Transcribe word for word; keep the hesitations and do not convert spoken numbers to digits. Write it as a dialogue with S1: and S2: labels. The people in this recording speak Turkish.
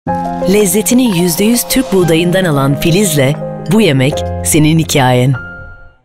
S1: Lezzetini yüzde yüz Türk buğdayından alan Filiz'le bu yemek senin hikayen.